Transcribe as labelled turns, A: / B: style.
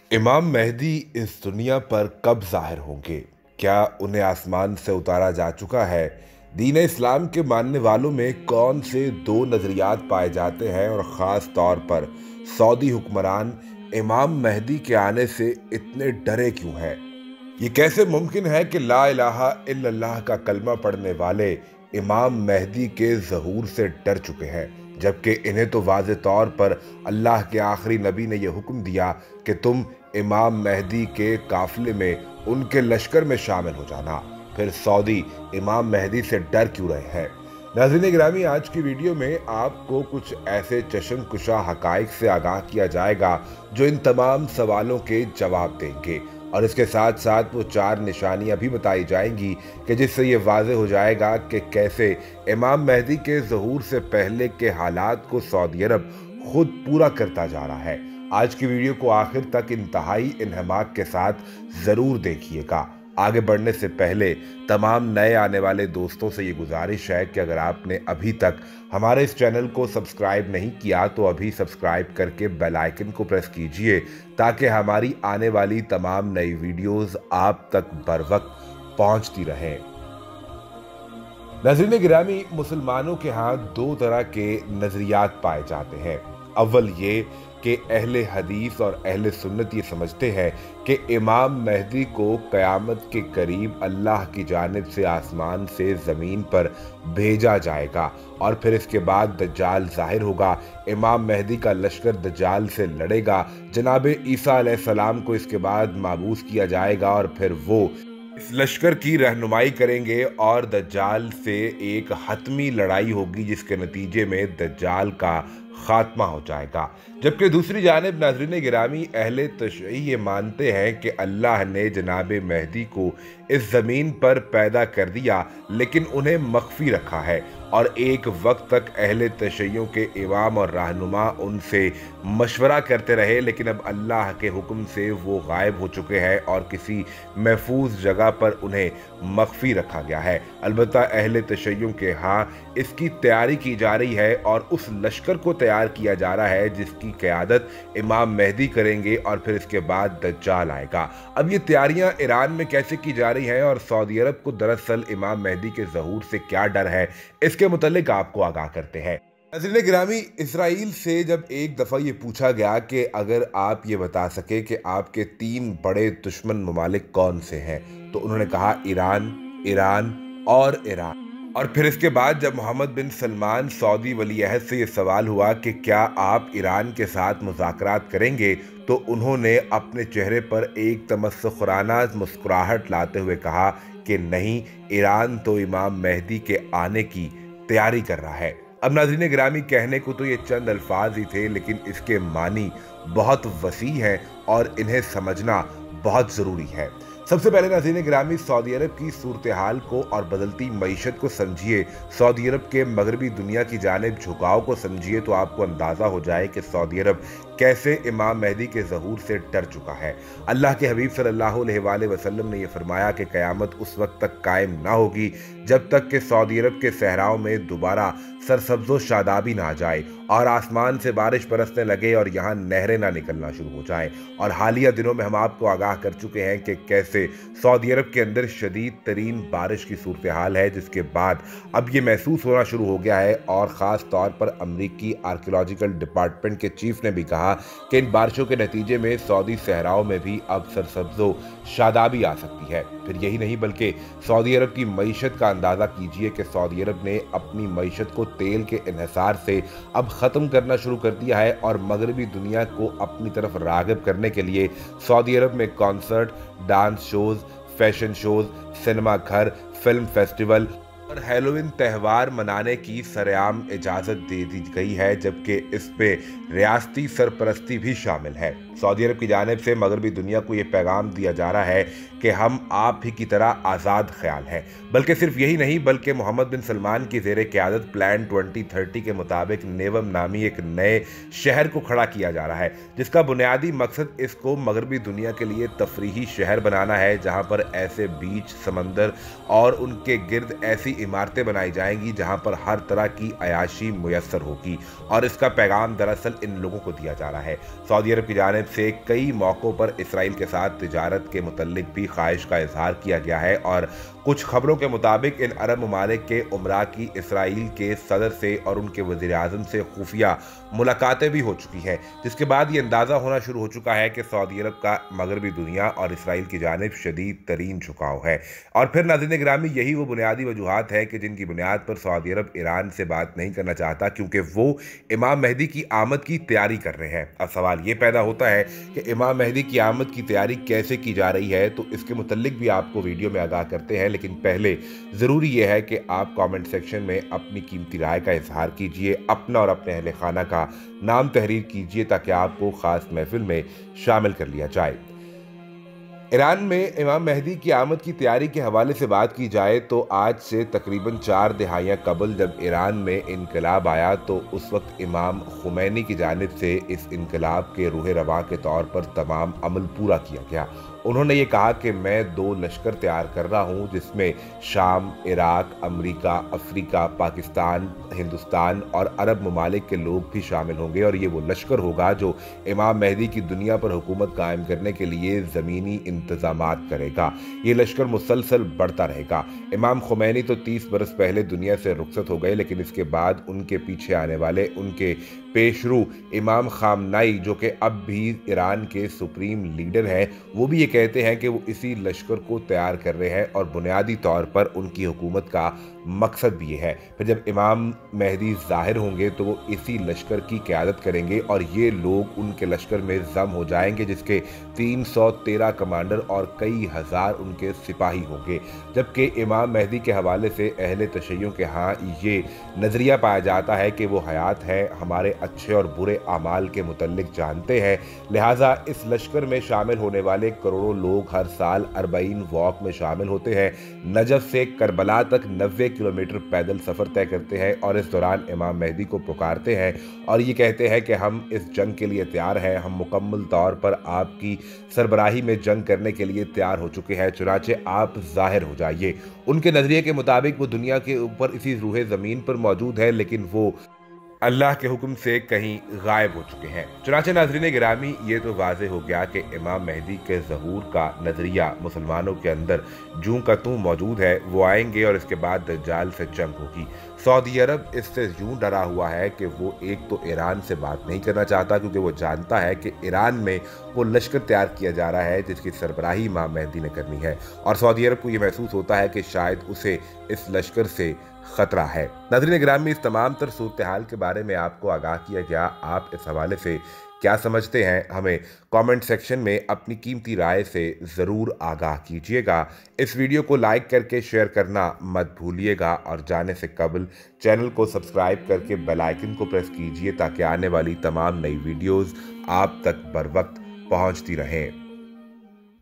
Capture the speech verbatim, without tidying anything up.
A: इमाम मेहदी इस दुनिया पर कब ज़ाहिर होंगे? क्या उन्हें आसमान से उतारा जा चुका है? दीन इस्लाम के मानने वालों में कौन से दो नज़रियात पाए जाते हैं और ख़ास तौर पर सऊदी हुक्मरान इमाम मेहदी के आने से इतने डरे क्यों हैं? ये कैसे मुमकिन है कि ला इलाहा इल्लल्लाह का कलमा पढ़ने वाले इमाम मेहदी के ज़हूर से डर चुके हैं, जबकि इन्हें तो वाज़े तौर पर अल्लाह के आखिरी नबी ने यह हुक्म दिया कि तुम इमाम मेहदी के काफिले में उनके लश्कर में शामिल हो जाना। फिर सऊदी इमाम मेहदी से डर क्यों रहे हैं? नाज़रीन गिरामी, आज की वीडियो में आपको कुछ ऐसे चश्म कुशा हकाइक से आगाह किया जाएगा जो इन तमाम सवालों के जवाब देंगे, और इसके साथ साथ वो चार निशानियां भी बताई जाएंगी कि जिससे ये वाज़े हो जाएगा कि कैसे इमाम मेहदी के ज़हूर से पहले के हालात को सऊदी अरब खुद पूरा करता जा रहा है। आज की वीडियो को आखिर तक इंतहाई इन्हमाक के साथ ज़रूर देखिएगा। आगे बढ़ने से पहले तमाम नए आने वाले दोस्तों से ये गुजारिश है कि अगर आपने अभी तक हमारे इस चैनल को सब्सक्राइब नहीं किया तो अभी सब्सक्राइब करके बेल आइकन को प्रेस कीजिए, ताकि हमारी आने वाली तमाम नई वीडियोस आप तक बर वक्त पहुंचती रहें। नाज़रीन गिरामी, मुसलमानों के यहाँ दो तरह के नज़रियात पाए जाते हैं। अव्वल ये कि अहले हदीस और अहले सुन्नत ये समझते हैं कि इमाम मेहदी को क़यामत के करीब अल्लाह की जानिब से आसमान से ज़मीन पर भेजा जाएगा और फिर इसके बाद दज्जाल ज़ाहिर होगा। इमाम मेहदी का लश्कर दज्जाल से लड़ेगा। जनाब ईसा अलैहिस्सलाम को इसके बाद माबूस किया जाएगा और फिर वो इस लश्कर की रहनुमाई करेंगे और दज्जाल से एक हतमी लड़ाई होगी, जिसके नतीजे में दज्जाल का खात्मा हो जाएगा। जबकि दूसरी जानिब नाज़रीन गिरामी, अहले तशय्युअ ये मानते हैं कि अल्लाह ने जनाब मेहदी को इस ज़मीन पर पैदा कर दिया, लेकिन उन्हें मख्फी रखा है और एक वक्त तक अहले तशय्युअ के इमाम और रहनुमा उनसे मशवरा करते रहे, लेकिन अब अल्लाह के हुक्म से वो गायब हो चुके हैं और किसी महफूज जगह पर उन्हें मख्फी रखा गया है। अलबत्ता अहले तशय्युअ के हाँ इसकी तैयारी की जा रही है और उस लश्कर को तैयार किया जा रहा है जिसकी क़यादत इमाम मेहदी करेंगे और फिर इसके बाद दज्जाल आएगा। अब ये तैयारियां ईरान में कैसे की जा रही हैं और सऊदी अरब को दरअसल इमाम मेहदी के ज़हूर से क्या डर है, इसके मुतालिक आपको आगाह करते हैं। नाज़रीन गिरामी, इसराइल से जब एक दफ़ा ये पूछा गया कि अगर आप ये बता सके कि आपके तीन बड़े दुश्मन ममालिक कौन से हैं, तो उन्होंने कहा ईरान, ईरान और ईरान। और फिर इसके बाद जब मोहम्मद बिन सलमान सऊदी वली अहद से ये सवाल हुआ कि क्या आप ईरान के साथ मुज़ाकरात करेंगे, तो उन्होंने अपने चेहरे पर एक तमस्सुखराना मुस्कुराहट लाते हुए कहा कि नहीं, ईरान तो इमाम मेहदी के आने की तैयारी कर रहा है। अब नाज़रीन गिरामी, कहने को तो ये चंद अल्फाज ही थे, लेकिन इसके मानी बहुत वसी हैं और इन्हें समझना बहुत ज़रूरी है। सबसे पहले नाज़रीन गिरामी, सऊदी अरब की सूरत हाल को और बदलती मईशत को समझिए। सऊदी अरब के मगरबी दुनिया की जानिब झुकाव को समझिए तो आपको अंदाज़ा हो जाए कि सऊदी अरब कैसे इमाम मेहदी के ज़हूर से डर चुका है। अल्लाह के हबीब सल्लल्लाहु अलैहि वसल्लम ने यह फरमाया कि क़यामत उस वक्त तक कायम ना होगी जब तक कि सऊदी अरब के सहराओं में दोबारा सरसब्ज़ो शादाबी ना आ जाए और आसमान से बारिश बरसने लगे और यहाँ नहरें ना निकलना शुरू हो जाएं। और हालिया दिनों में हम आपको आगाह कर चुके हैं कि कैसे सऊदी अरब के अंदर शदीद तरीन बारिश की सूरत हाल है, जिसके बाद अब ये महसूस होना शुरू हो गया है। और ख़ास तौर पर अमरीकी आर्कियोलॉजिकल डिपार्टमेंट के चीफ ने भी कहा कि इन बारिशों के नतीजे में सऊदी सहराओं में भी अब सरसब्ज़ो शादाबी आ सकती है। फिर यही नहीं बल्कि सऊदी अरब की मईशत का अंदाज़ा कीजिए कि सऊदी अरब ने अपनी मईशत को तेल के इन्हिसार से अब ख़त्म करना शुरू कर दिया है और मगरबी दुनिया को अपनी तरफ राग़िब करने के लिए सऊदी अरब में concert, dance shows, fashion shows, cinema घर, फिल्म फेस्टिवल और हैलोवीन त्यौहार मनाने की सरेआम इजाज़त दे दी गई है, जबकि इस पे रियासती सरपरस्ती भी शामिल है। सऊदी अरब की जानिब से मगरबी दुनिया को ये पैगाम दिया जा रहा है कि हम आप ही की तरह आज़ाद ख्याल हैं। बल्कि सिर्फ यही नहीं, बल्कि मोहम्मद बिन सलमान की ज़ेर क़यादत प्लान ट्वेंटी थर्टी के मुताबिक नेवम नामी एक नए शहर को खड़ा किया जा रहा है, जिसका बुनियादी मकसद इसको मगरबी दुनिया के लिए तफरीही शहर बनाना है, जहाँ पर ऐसे बीच, समंदर और उनके गिर्द ऐसी इमारतें बनाई जाएंगी जहां पर हर तरह की अयाशी मुयस्सर होगी, और इसका पैगाम दरअसल इन लोगों को दिया जा रहा है। सऊदी अरब की जानिब से कई मौक़ों पर इसराइल के साथ तिजारत के मुतल्लिक भी ख्वाहिश का इजहार किया गया है, और कुछ खबरों के मुताबिक इन अरब ममालिक के उमरा की इसराइल के सदर से और उनके वज़ीर आज़म से खुफिया मुलाकातें भी हो चुकी हैं, जिसके बाद ये अंदाज़ा होना शुरू हो चुका है कि सऊदी अरब का मगरबी दुनिया और इसराइल की जानिब शदीद तरीन झुकाव है। और फिर नाज़रीन गिरामी, यही वो बुनियादी वजूहात है कि जिनकी बुनियाद पर सऊदी अरब ईरान से बात नहीं करना चाहता, क्योंकि वो इमाम मेहदी की आमद की तैयारी कर रहे हैं। अब सवाल ये पैदा होता है कि इमाम मेहदी की आमद की तैयारी कैसे की जा रही है, तो इसके मुतल्लिक भी आपको वीडियो में आगाह करते हैं, लेकिन पहले ज़रूरी यह है कि आप कमेंट सेक्शन में अपनी कीमती राय का इजहार कीजिए, अपना और अपने अहले खाना का नाम तहरीर कीजिए ताकि आपको ख़ास महफिल में शामिल कर लिया जाए। ईरान में इमाम मेहदी की आमद की तैयारी के हवाले से बात की जाए तो आज से तकरीबन चार दिहाइयाँ कबल जब ईरान में इनकलाब आया तो उस वक्त इमाम खुमैनी की जानिब से इस इनकलाब के रूह रवां के तौर पर तमाम अमल पूरा किया गया। उन्होंने ये कहा कि मैं दो लश्कर तैयार कर रहा हूँ, जिसमें शाम, Iraq, America, Africa, Pakistan, Hindustan और अरब ममालिक के लोग भी शामिल होंगे, और ये वो लश्कर होगा जो इमाम मेहदी की दुनिया पर हुकूमत कायम करने के लिए ज़मीनी इंतजामात करेगा। ये लश्कर मुसलसल बढ़ता रहेगा। इमाम खुमैनी तो तीस बरस पहले दुनिया से रुखसत हो गए, लेकिन इसके बाद उनके पीछे आने वाले उनके पेशरू इमाम खामनाई, जो कि अब भी ईरान के सुप्रीम लीडर हैं, वो भी ये कहते हैं कि वो इसी लश्कर को तैयार कर रहे हैं, और बुनियादी तौर पर उनकी हुकूमत का मकसद भी ये है। फिर जब इमाम मेहदी ज़ाहिर होंगे तो वो इसी लश्कर की क़यादत करेंगे, और ये लोग उनके लश्कर में जम हो जाएंगे, जिसके तीन सौ तेरह कमांडर और कई हज़ार उनके सिपाही होंगे। जबकि इमाम मेहदी के हवाले से अहले तशय्युं के यहाँ ये नज़रिया पाया जाता है कि वो हयात है, हमारे अच्छे और बुरे अमाल के मुतल्लिक जानते हैं, लिहाजा इस लश्कर में शामिल होने वाले करोड़ों लोग हर साल अरबईन वॉक में शामिल होते हैं, नजफ से करबला तक नब्बे किलोमीटर पैदल सफ़र तय करते हैं, और इस दौरान इमाम मेहदी को पुकारते हैं और ये कहते हैं कि हम इस जंग के लिए तैयार हैं, हम मुकम्मल तौर पर आपकी सरबराही में जंग करने के लिए तैयार हो चुके हैं, चुनाचे आप ज़ाहिर हो जाइए। उनके नज़रिए के मुताबिक वो दुनिया के ऊपर इसी रूहे ज़मीन पर मौजूद है, लेकिन वो अल्लाह के हुक्म से कहीं गायब हो चुके हैं। चुनाचे नाज़रीन गिरामी, ये तो वाज़ेह हो गया कि इमाम मेहदी के ज़हूर का नज़रिया मुसलमानों के अंदर जूं का तूं मौजूद है। वो आएंगे और इसके बाद दज्जाल से जंग होगी। सऊदी अरब इससे यूं डरा हुआ है कि वो एक तो ईरान से बात नहीं करना चाहता, क्योंकि वो जानता है कि ईरान में वो लश्कर तैयार किया जा रहा है जिसकी सरबराही इमाम मेहदी ने करनी है, और सऊदी अरब को ये महसूस होता है कि शायद उसे इस लश्कर से खतरा है। नाज़रीन गिरामी, में इस तमाम तर सूरत हाल के बारे में आपको आगाह किया गया। आप इस हवाले से क्या समझते हैं, हमें कमेंट सेक्शन में अपनी कीमती राय से ज़रूर आगाह कीजिएगा। इस वीडियो को लाइक करके शेयर करना मत भूलिएगा, और जाने से कबल चैनल को सब्सक्राइब करके बेल आइकन को प्रेस कीजिए ताकि आने वाली तमाम नई वीडियोज़ आप तक बर वक्त पहुँचती रहें।